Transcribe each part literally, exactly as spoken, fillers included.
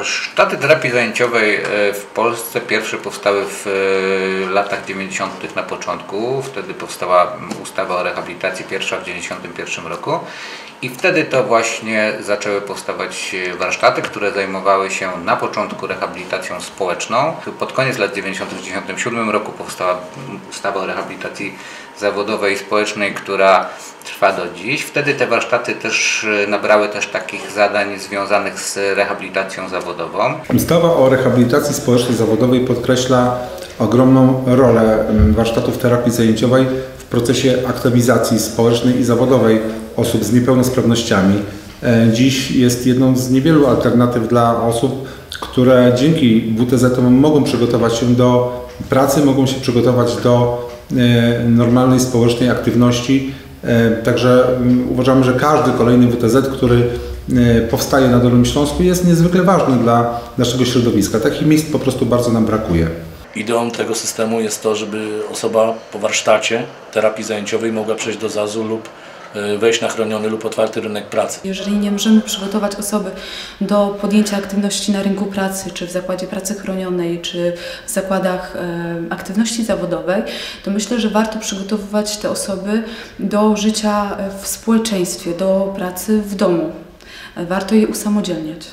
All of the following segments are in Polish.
Warsztaty terapii zajęciowej w Polsce pierwsze powstały w latach dziewięćdziesiątych na początku. Wtedy powstała ustawa o rehabilitacji pierwsza w dziewięćdziesiątym pierwszym roku. I wtedy to właśnie zaczęły powstawać warsztaty, które zajmowały się na początku rehabilitacją społeczną. Pod koniec lat dziewięćdziesiątych w tysiąc dziewięćset dziewięćdziesiątym siódmym roku powstała ustawa o rehabilitacji zawodowej i społecznej, która trwa do dziś. Wtedy te warsztaty też nabrały też takich zadań związanych z rehabilitacją zawodową. Ustawa o rehabilitacji społecznej zawodowej podkreśla ogromną rolę warsztatów terapii zajęciowej w procesie aktywizacji społecznej i zawodowej osób z niepełnosprawnościami. Dziś jest jedną z niewielu alternatyw dla osób, które dzięki W T Z-om mogą przygotować się do pracy, mogą się przygotować do normalnej społecznej aktywności. Także uważamy, że każdy kolejny W T Z, który powstaje na Dolnym Śląsku, jest niezwykle ważny dla naszego środowiska. Takich miejsc po prostu bardzo nam brakuje. Ideą tego systemu jest to, żeby osoba po warsztacie terapii zajęciowej mogła przejść do Z A Z-u lub wejść na chroniony lub otwarty rynek pracy. Jeżeli nie możemy przygotować osoby do podjęcia aktywności na rynku pracy, czy w zakładzie pracy chronionej, czy w zakładach e, aktywności zawodowej, to myślę, że warto przygotowywać te osoby do życia w społeczeństwie, do pracy w domu. Warto je usamodzielniać.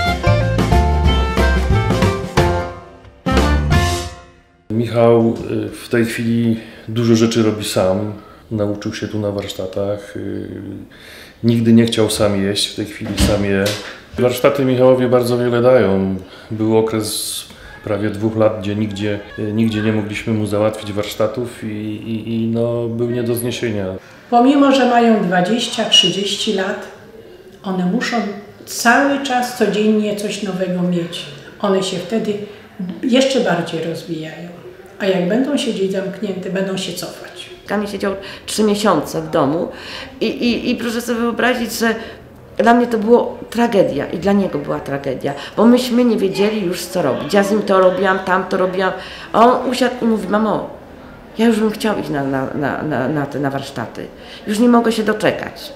Michał w tej chwili dużo rzeczy robi sam. Nauczył się tu na warsztatach. Nigdy nie chciał sam jeść, w tej chwili sam je. Warsztaty Michałowi bardzo wiele dają. Był okres prawie dwóch lat, gdzie nigdzie, nigdzie nie mogliśmy mu załatwić warsztatów i, i, i no, był nie do zniesienia. Pomimo, że mają dwadzieścia trzydzieści lat, one muszą cały czas, codziennie coś nowego mieć. One się wtedy jeszcze bardziej rozwijają. A jak będą siedzieć zamknięte, będą się cofać. Kamil siedział trzy miesiące w domu i, i, i proszę sobie wyobrazić, że dla mnie to było tragedia i dla niego była tragedia, bo myśmy nie wiedzieli już co robić. Ja z nim to robiłam, tam to robiłam, a on usiadł i mówi: mamo, ja już bym chciał iść na, na, na, na, na te na warsztaty, już nie mogę się doczekać.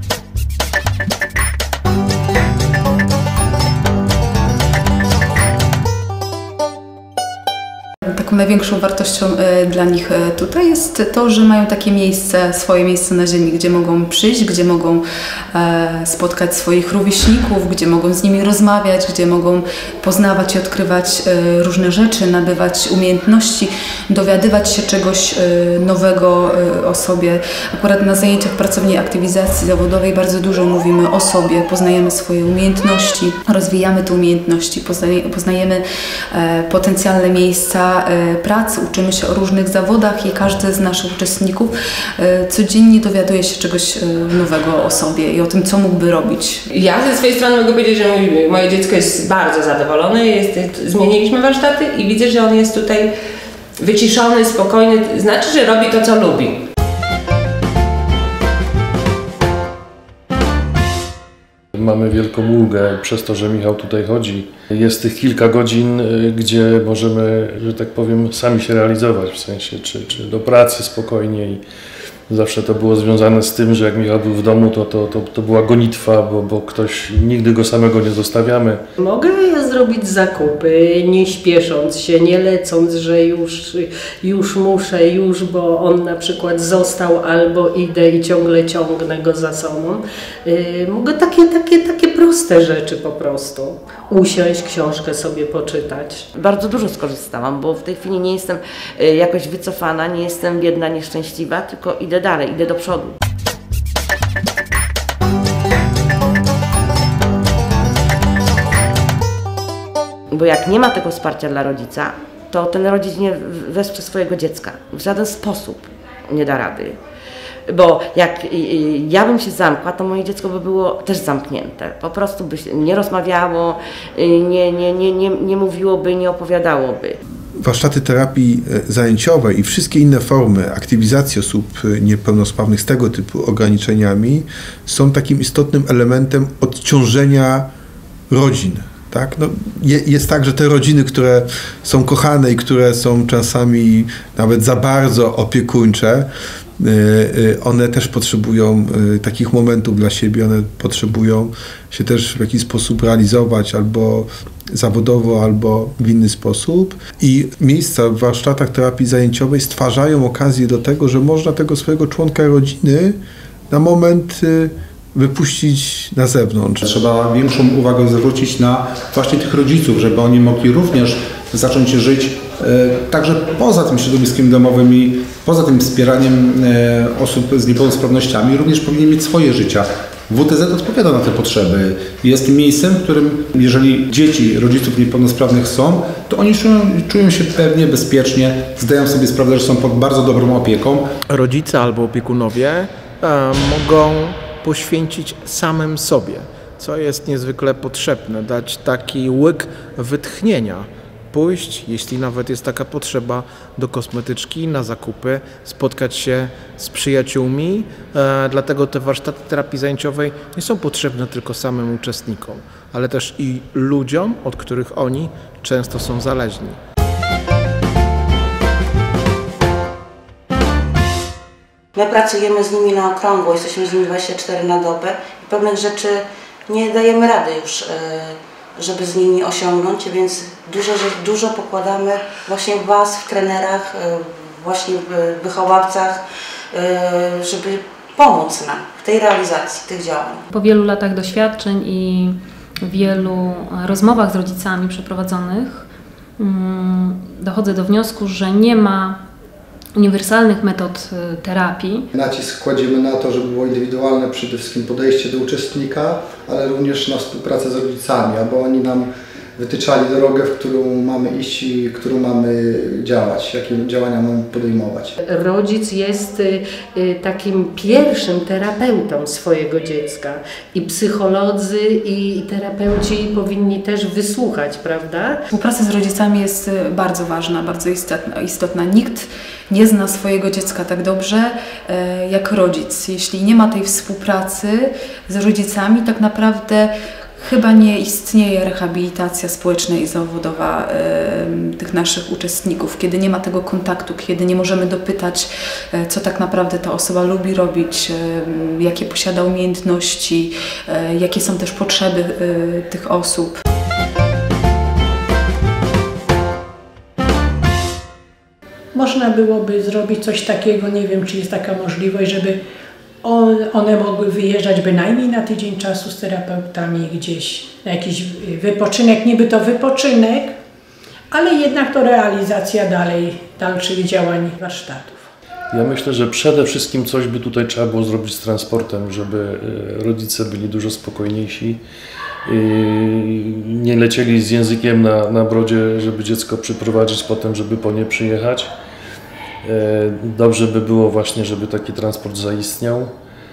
Taką największą wartością dla nich tutaj jest to, że mają takie miejsce, swoje miejsce na ziemi, gdzie mogą przyjść, gdzie mogą spotkać swoich rówieśników, gdzie mogą z nimi rozmawiać, gdzie mogą poznawać i odkrywać różne rzeczy, nabywać umiejętności, dowiadywać się czegoś nowego o sobie. Akurat na zajęciach pracowni aktywizacji zawodowej bardzo dużo mówimy o sobie, poznajemy swoje umiejętności, rozwijamy te umiejętności, poznajemy potencjalne miejsca pracy, uczymy się o różnych zawodach i każdy z naszych uczestników codziennie dowiaduje się czegoś nowego o sobie i o tym, co mógłby robić. Ja ze swojej strony mogę powiedzieć, że moje dziecko jest bardzo zadowolone. Jest, zmieniliśmy warsztaty i widzę, że on jest tutaj wyciszony, spokojny. Znaczy, że robi to, co lubi. Mamy wielką ulgę przez to, że Michał tutaj chodzi. Jest tych kilka godzin, gdzie możemy, że tak powiem, sami się realizować, w sensie czy, czy do pracy spokojnie. I zawsze to było związane z tym, że jak Michał był w domu, to, to, to, to była gonitwa, bo, bo ktoś, nigdy go samego nie zostawiamy. Mogę zrobić zakupy, nie śpiesząc się, nie lecąc, że już, już muszę, już, bo on na przykład został, albo idę i ciągle ciągnę go za sobą. Yy, mogę takie, takie, takie proste rzeczy po prostu. Usiąść, książkę sobie poczytać. Bardzo dużo skorzystałam, bo w tej chwili nie jestem jakoś wycofana, nie jestem biedna, nieszczęśliwa, tylko idę dalej, idę do przodu. Bo jak nie ma tego wsparcia dla rodzica, to ten rodzic nie wesprze swojego dziecka. W żaden sposób nie da rady. Bo jak ja bym się zamkła, to moje dziecko by było też zamknięte. Po prostu by nie rozmawiało, nie, nie, nie, nie, nie mówiłoby, nie opowiadałoby. Warsztaty terapii zajęciowej i wszystkie inne formy aktywizacji osób niepełnosprawnych z tego typu ograniczeniami są takim istotnym elementem odciążenia rodzin. Tak? No, jest tak, że te rodziny, które są kochane i które są czasami nawet za bardzo opiekuńcze, one też potrzebują takich momentów dla siebie, one potrzebują się też w jakiś sposób realizować albo zawodowo, albo w inny sposób. I miejsca w warsztatach terapii zajęciowej stwarzają okazję do tego, że można tego swojego członka rodziny na moment wypuścić na zewnątrz. Trzeba większą uwagę zwrócić na właśnie tych rodziców, żeby oni mogli również zacząć żyć e, także poza tym środowiskiem domowym i poza tym wspieraniem e, osób z niepełnosprawnościami, również powinni mieć swoje życia. W W T Z odpowiada na te potrzeby. Jest miejscem, w którym jeżeli dzieci rodziców niepełnosprawnych są, to oni czują, czują się pewnie, bezpiecznie, zdają sobie sprawę, że są pod bardzo dobrą opieką. Rodzice albo opiekunowie e, mogą poświęcić samym sobie, co jest niezwykle potrzebne, dać taki łyk wytchnienia, pójść, jeśli nawet jest taka potrzeba, do kosmetyczki, na zakupy, spotkać się z przyjaciółmi, e, dlatego te warsztaty terapii zajęciowej nie są potrzebne tylko samym uczestnikom, ale też i ludziom, od których oni często są zależni. My pracujemy z nimi na okrągło, jesteśmy z nimi dwadzieścia cztery na dobę i pewnych rzeczy nie dajemy rady już, żeby z nimi osiągnąć, więc dużo, dużo pokładamy właśnie w Was, w trenerach, właśnie w wychowawcach, żeby pomóc nam w tej realizacji tych działań. Po wielu latach doświadczeń i wielu rozmowach z rodzicami przeprowadzonych dochodzę do wniosku, że nie ma uniwersalnych metod terapii. Nacisk kładziemy na to, żeby było indywidualne przede wszystkim podejście do uczestnika, ale również na współpracę z rodzicami, aby oni nam wytyczali drogę, w którą mamy iść i którą mamy działać, jakie działania mamy podejmować. Rodzic jest takim pierwszym terapeutą swojego dziecka i psycholodzy i terapeuci powinni też wysłuchać, prawda? Współpraca z rodzicami jest bardzo ważna, bardzo istotna. istotna. Nikt nie zna swojego dziecka tak dobrze jak rodzic. Jeśli nie ma tej współpracy z rodzicami, tak naprawdę chyba nie istnieje rehabilitacja społeczna i zawodowa y, tych naszych uczestników, kiedy nie ma tego kontaktu, kiedy nie możemy dopytać, y, co tak naprawdę ta osoba lubi robić, y, jakie posiada umiejętności, y, jakie są też potrzeby y, tych osób. Można byłoby zrobić coś takiego, nie wiem, czy jest taka możliwość, żeby one mogły wyjeżdżać bynajmniej na tydzień czasu z terapeutami gdzieś na jakiś wypoczynek, niby to wypoczynek, ale jednak to realizacja dalej, dalszych działań warsztatów. Ja myślę, że przede wszystkim coś by tutaj trzeba było zrobić z transportem, żeby rodzice byli dużo spokojniejsi, nie lecieli z językiem na, na brodzie, żeby dziecko przyprowadzić potem, żeby po nie przyjechać. Dobrze by było właśnie, żeby taki transport zaistniał.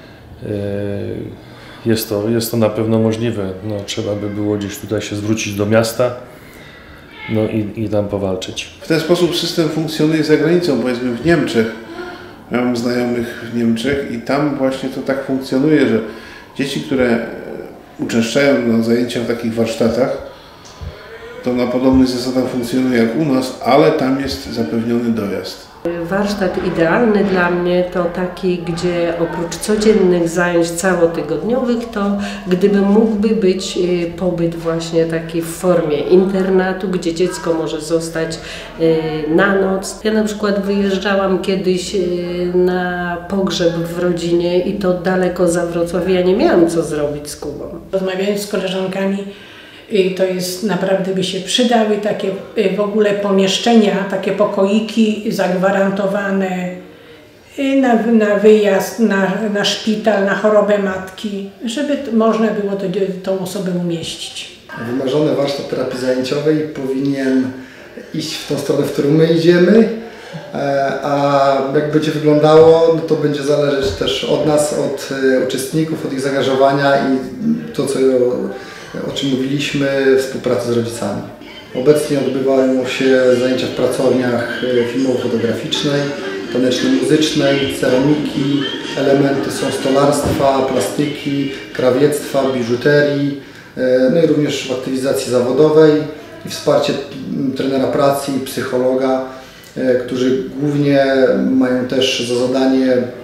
Jest to, jest to na pewno możliwe. No, trzeba by było gdzieś tutaj się zwrócić do miasta, no i, i tam powalczyć. W ten sposób system funkcjonuje za granicą, powiedzmy w Niemczech. Ja mam znajomych w Niemczech i tam właśnie to tak funkcjonuje, że dzieci, które uczęszczają na zajęcia w takich warsztatach, to na podobnych zasadach funkcjonuje jak u nas, ale tam jest zapewniony dojazd. Warsztat idealny dla mnie to taki, gdzie oprócz codziennych zajęć całotygodniowych, to gdyby mógłby być pobyt właśnie taki w formie internatu, gdzie dziecko może zostać na noc. Ja na przykład wyjeżdżałam kiedyś na pogrzeb w rodzinie i to daleko za Wrocław. Ja nie miałam co zrobić z Kubą. Rozmawiając z koleżankami, to jest, naprawdę by się przydały takie w ogóle pomieszczenia, takie pokoiki zagwarantowane na, na wyjazd, na, na szpital, na chorobę matki, żeby można było to, tą osobę umieścić. Wymarzony warsztat terapii zajęciowej powinien iść w tą stronę, w którą my idziemy, a jak będzie wyglądało, no to będzie zależeć też od nas, od uczestników, od ich zaangażowania i to, co o czym mówiliśmy, współpracy z rodzicami. Obecnie odbywają się zajęcia w pracowniach filmowo-fotograficznej, taneczno-muzycznej, ceramiki, elementy są stolarstwa, plastyki, krawiectwa, biżuterii, no i również w aktywizacji zawodowej i wsparcie trenera pracy i psychologa, którzy głównie mają też za zadanie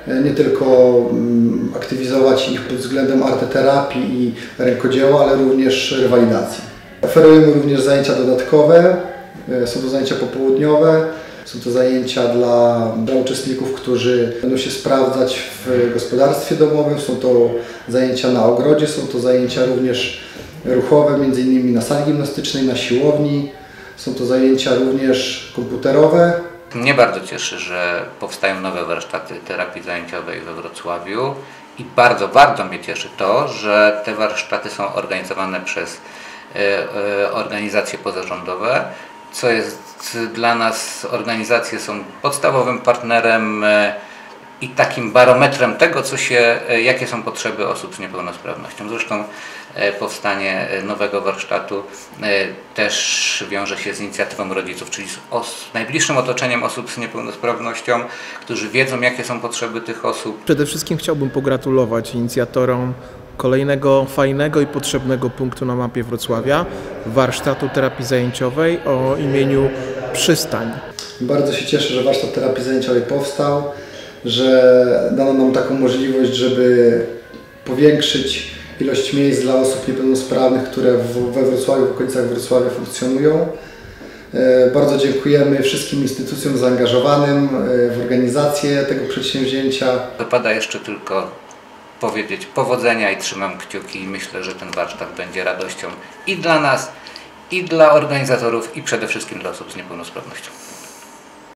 nie tylko aktywizować ich pod względem arteterapii i rękodzieła, ale również rewalidacji. Oferujemy również zajęcia dodatkowe, są to zajęcia popołudniowe, są to zajęcia dla, dla uczestników, którzy będą się sprawdzać w gospodarstwie domowym, są to zajęcia na ogrodzie, są to zajęcia również ruchowe, między innymi na sali gimnastycznej, na siłowni, są to zajęcia również komputerowe. Mnie bardzo cieszy, że powstają nowe warsztaty terapii zajęciowej we Wrocławiu i bardzo, bardzo mnie cieszy to, że te warsztaty są organizowane przez e, e, organizacje pozarządowe, co jest dla nas, organizacje są podstawowym partnerem e, i takim barometrem tego, co się, e, jakie są potrzeby osób z niepełnosprawnością. Zresztą e, powstanie nowego warsztatu e, też wiąże się z inicjatywą rodziców, czyli z, os, z najbliższym otoczeniem osób z niepełnosprawnością, którzy wiedzą, jakie są potrzeby tych osób. Przede wszystkim chciałbym pogratulować inicjatorom kolejnego fajnego i potrzebnego punktu na mapie Wrocławia, warsztatu terapii zajęciowej o imieniu Przystań. Bardzo się cieszę, że warsztat terapii zajęciowej powstał, że dano nam taką możliwość, żeby powiększyć ilość miejsc dla osób niepełnosprawnych, które we Wrocławiu, w okolicach Wrocławia funkcjonują. Bardzo dziękujemy wszystkim instytucjom zaangażowanym w organizację tego przedsięwzięcia. Wypada jeszcze tylko powiedzieć powodzenia i trzymam kciuki i myślę, że ten warsztat będzie radością i dla nas, i dla organizatorów, i przede wszystkim dla osób z niepełnosprawnością.